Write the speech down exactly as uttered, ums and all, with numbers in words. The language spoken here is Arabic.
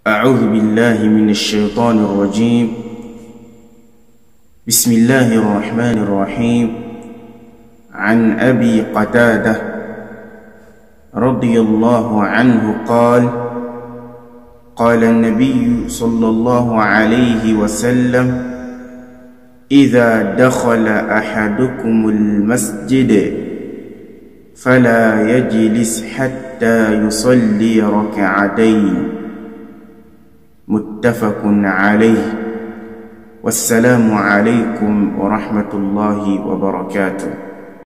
أعوذ بالله من الشيطان الرجيم. بسم الله الرحمن الرحيم. عن أبي قتادة رضي الله عنه قال: قال النبي صلى الله عليه وسلم: إذا دخل أحدكم المسجد فلا يجلس حتى يصلي ركعتين. متفق عليه. والسلام عليكم ورحمة الله وبركاته.